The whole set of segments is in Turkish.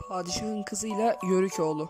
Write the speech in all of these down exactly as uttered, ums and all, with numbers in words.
Padişahın kızıyla Yörük oğlu.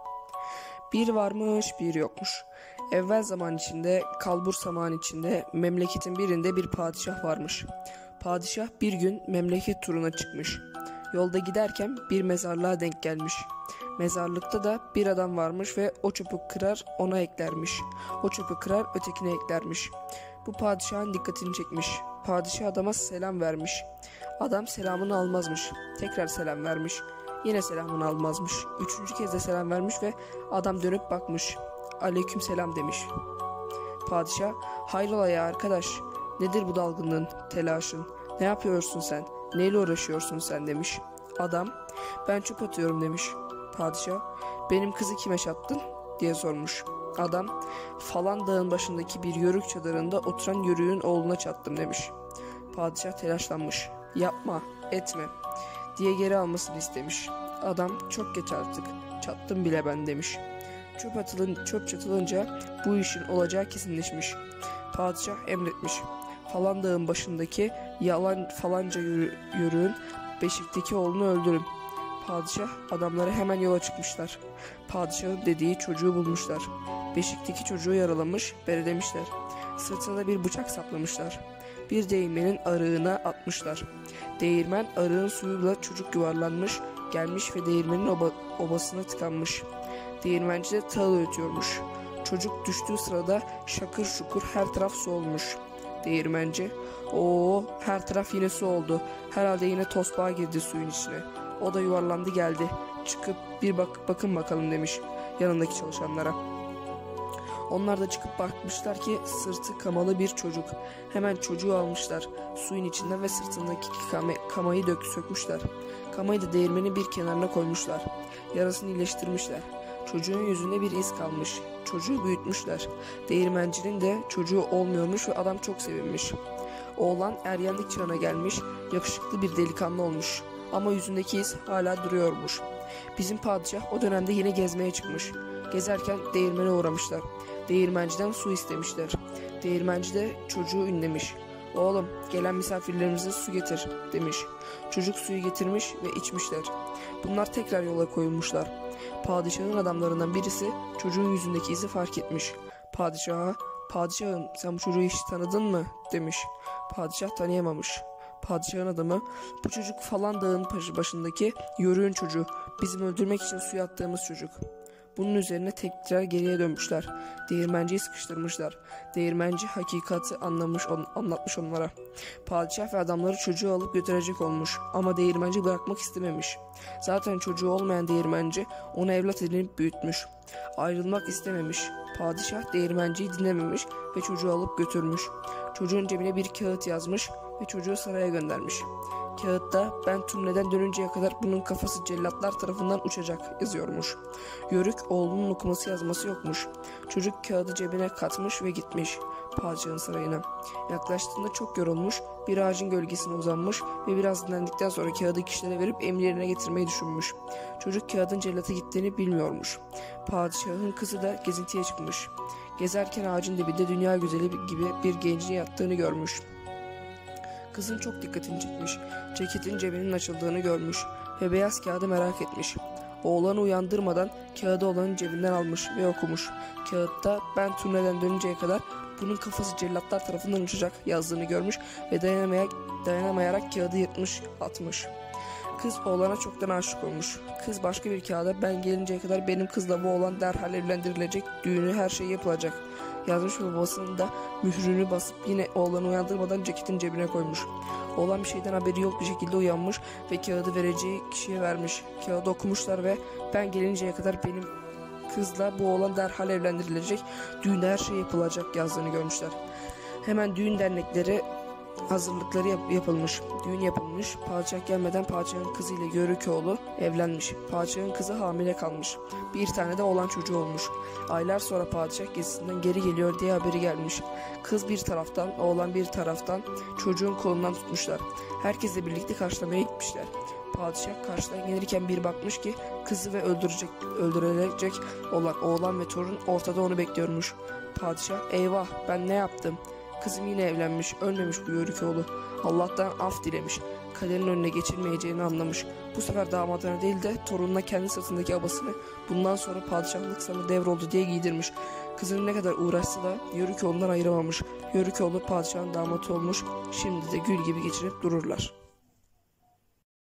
Bir varmış bir yokmuş. Evvel zaman içinde, kalbur zaman içinde, memleketin birinde bir padişah varmış. Padişah bir gün memleket turuna çıkmış. Yolda giderken bir mezarlığa denk gelmiş. Mezarlıkta da bir adam varmış ve o çöpü kırar ona eklermiş. O çöpü kırar ötekine eklermiş. Bu padişahın dikkatini çekmiş. Padişah adama selam vermiş. Adam selamını almazmış. Tekrar selam vermiş. Yine selamını almazmış. Üçüncü kez de selam vermiş ve adam dönüp bakmış. Aleyküm selam demiş. Padişah, hayrola ya arkadaş, nedir bu dalgınlığın, telaşın, ne yapıyorsun sen, neyle uğraşıyorsun sen demiş. Adam, ben çöp atıyorum demiş. Padişah, benim kızı kime çattın diye sormuş. Adam, falan dağın başındaki bir yörük çadırında oturan yörüğün oğluna çattım demiş. Padişah telaşlanmış. Yapma, etme diye geri almasını istemiş. Adam, çok geç artık, çattım bile ben demiş. Çöp atılın, çöp çatılınca bu işin olacağı kesinleşmiş. Padişah emretmiş. Falan dağın başındaki yalan falanca yürü, yörüğün beşikteki oğlunu öldürün. Padişah adamları hemen yola çıkmışlar. Padişahın dediği çocuğu bulmuşlar. Beşikteki çocuğu yaralamış, berelemişler. Sırtına da bir bıçak saplamışlar. Bir değirmenin arığına atmışlar. Değirmen arığın suyuyla çocuk yuvarlanmış, gelmiş ve değirmenin oba, obasına tıkanmış. Değirmenci de tağıl öğütüyormuş. Çocuk düştüğü sırada şakır şukur her taraf su olmuş. Değirmenci, ooo her taraf yine su oldu. Herhalde yine tosbağa girdi suyun içine. O da yuvarlandı geldi. Çıkıp bir bak bakın bakalım demiş yanındaki çalışanlara. Onlar da çıkıp bakmışlar ki sırtı kamalı bir çocuk. Hemen çocuğu almışlar suyun içinden ve sırtındaki kama, kamayı dök sökmüşler. Kamayı da değirmenin bir kenarına koymuşlar. Yarasını iyileştirmişler. Çocuğun yüzünde bir iz kalmış. Çocuğu büyütmüşler. Değirmencinin de çocuğu olmuyormuş ve adam çok sevinmiş. Oğlan ergenlik çağına gelmiş, yakışıklı bir delikanlı olmuş. Ama yüzündeki iz hala duruyormuş. Bizim padişah o dönemde yine gezmeye çıkmış. Gezerken değirmene uğramışlar. Değirmenciden su istemişler. Değirmenci de çocuğu ünlemiş. Oğlum gelen misafirlerimize su getir demiş. Çocuk suyu getirmiş ve içmişler. Bunlar tekrar yola koyulmuşlar. Padişahın adamlarından birisi çocuğun yüzündeki izi fark etmiş. Padişaha, padişahım sen bu çocuğu hiç tanıdın mı demiş. Padişah tanıyamamış. Padişahın adamı, bu çocuk falan dağın başındaki yörüğün çocuğu, bizim öldürmek için suya attığımız çocuk. Bunun üzerine tekrar geriye dönmüşler. Değirmenciyi sıkıştırmışlar. Değirmenci hakikati anlamış, on, anlatmış onlara. Padişah ve adamları çocuğu alıp götürecek olmuş. Ama değirmenci bırakmak istememiş. Zaten çocuğu olmayan değirmenci onu evlat edinip büyütmüş. Ayrılmak istememiş. Padişah değirmenciyi dinlememiş ve çocuğu alıp götürmüş. Çocuğun cebine bir kağıt yazmış ve çocuğu saraya göndermiş. Kağıtta ben turneden dönünceye kadar bunun kafası cellatlar tarafından uçacak yazıyormuş. Yörük oğlunun okuması yazması yokmuş. Çocuk kağıdı cebine katmış ve gitmiş padişahın sarayına. Yaklaştığında çok yorulmuş, bir ağacın gölgesine uzanmış ve biraz dinlendikten sonra kağıdı kişilere verip emir getirmeyi düşünmüş. Çocuk kağıdın cellata gittiğini bilmiyormuş. Padişahın kızı da gezintiye çıkmış. Gezerken ağacın dibinde dünya güzeli gibi bir gencin yattığını görmüş. Kızın çok dikkatini çekmiş. Ceketin cebinin açıldığını görmüş ve beyaz kağıdı merak etmiş. Oğlanı uyandırmadan kağıdı oğlanın cebinden almış ve okumuş. Kağıtta ben turneden dönünceye kadar bunun kafası cellatlar tarafından uçacak yazdığını görmüş ve dayanamayarak, dayanamayarak kağıdı yırtmış atmış. Kız oğlana çoktan aşık olmuş. Kız başka bir kağıda ben gelinceye kadar benim kızla bu oğlan derhal evlendirilecek, düğünü her şey yapılacak yazmış ve babasının da mührünü basıp yine oğlanı uyandırmadan ceketin cebine koymuş. Oğlan bir şeyden haberi yok bir şekilde uyanmış ve kağıdı vereceği kişiye vermiş. Kağıdı okumuşlar ve ben gelinceye kadar benim kızla bu oğlan derhal evlendirilecek, düğünde her şey yapılacak yazdığını görmüşler. Hemen düğün dernekleri hazırlıkları yap yapılmış. Düğün yapılmış. Padişah gelmeden padişahın kızıyla Yörük oğlu evlenmiş. Padişahın kızı hamile kalmış. Bir tane de oğlan çocuğu olmuş. Aylar sonra padişah gezisinden geri geliyor diye haberi gelmiş. Kız bir taraftan, oğlan bir taraftan çocuğun kolundan tutmuşlar. Herkesle birlikte karşılamaya gitmişler. Padişah karşıdan gelirken bir bakmış ki kızı ve öldürecek, öldürülecek olan oğlan ve torun ortada onu bekliyormuş. Padişah eyvah ben ne yaptım? Kızım yine evlenmiş, ölmemiş bu Yörük oğlu. Allah'tan af dilemiş. kaderin önüne geçilmeyeceğini anlamış. Bu sefer damadına değil de torununa kendi sırtındaki abasını bundan sonra padişahlık sana devroldu diye giydirmiş. Kızını ne kadar uğraşsa da Yörükoğlu'ndan ayıramamış. Yörükoğlu padişahın damatı olmuş. Şimdi de gül gibi geçinip dururlar.